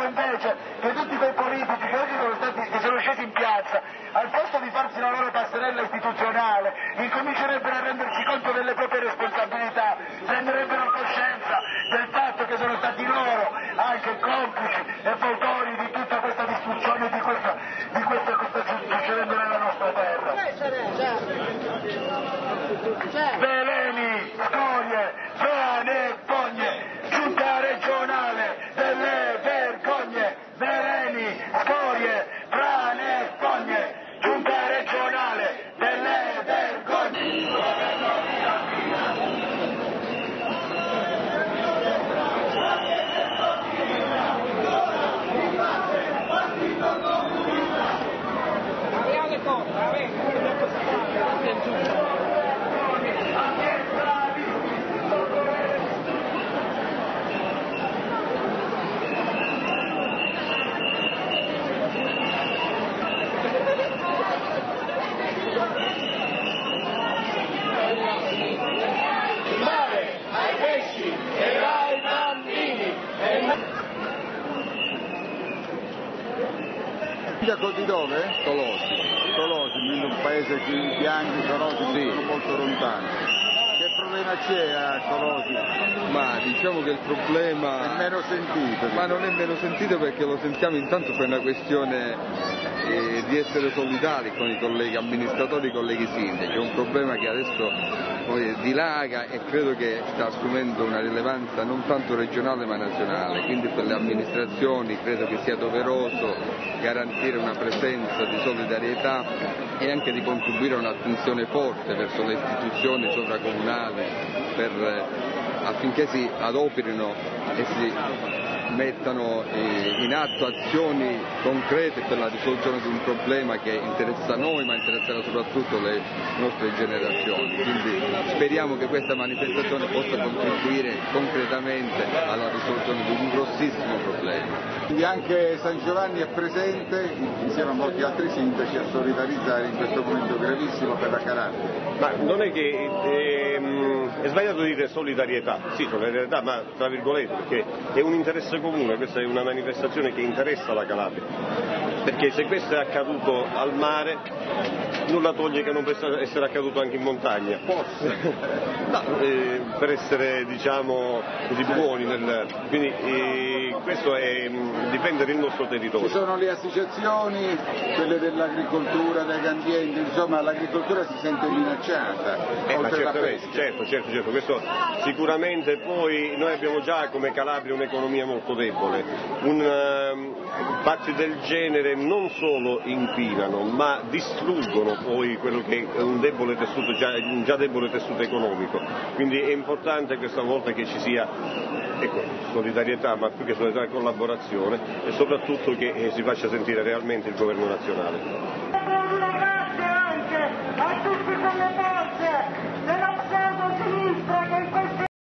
invece che tutti quei politici che oggi sono scesi in piazza, al posto di farsi la loro passerella istituzionale, incomincerebbero a rendersi conto delle proprie responsabilità, prenderebbero coscienza del fatto che sono stati loro anche complici e fautori di tutta questa distruzione di questa che sta succedendo nella nostra terra. Veleni, scorie, frane e fogne, giunta regionale delle vergogne, veleni, scorie, frane e fogne, giunta regionale delle vergogne. Di dove? Tolosi, un paese che i bianchi, Tolosi sono molto lontani. Che problema c'è a Tolosi? Ma diciamo che il problema è meno sentito. Ma non è meno sentito perché lo sentiamo intanto per una questione di essere solidari con i colleghi amministratori e i colleghi sindaci. È un problema che adesso poi dilaga e credo che sta assumendo una rilevanza non tanto regionale ma nazionale, quindi per le amministrazioni credo che sia doveroso garantire una presenza di solidarietà e anche di contribuire a un'attenzione forte verso le istituzioni sovracomunali affinché si adoperino e si mettano in atto azioni concrete per la risoluzione di un problema che interessa noi ma interesserà soprattutto le nostre generazioni. Quindi speriamo che questa manifestazione possa contribuire concretamente alla risoluzione di un grossissimo problema. Quindi anche San Giovanni è presente insieme a molti altri sindaci a solidarizzare in questo momento gravissimo per la Calabria. Ma non è che è sbagliato dire solidarietà, sì solidarietà ma tra virgolette perché è un interesse comune, questa è una manifestazione che interessa la Calabria, perché se questo è accaduto al mare nulla toglie che non possa essere accaduto anche in montagna. Forse. No, per essere diciamo così buoni quindi questo è difendere il nostro territorio. Ci sono le associazioni, quelle dell'agricoltura, degli ambienti, insomma l'agricoltura si sente minacciata. Ma certo, questo sicuramente. Poi noi abbiamo già come Calabria un'economia molto debole, fatti del genere non solo inquinano ma distruggono poi quello che è un già debole tessuto economico, quindi è importante questa volta che ci sia solidarietà, ma più che solidarietà collaborazione e soprattutto che si faccia sentire realmente il governo nazionale.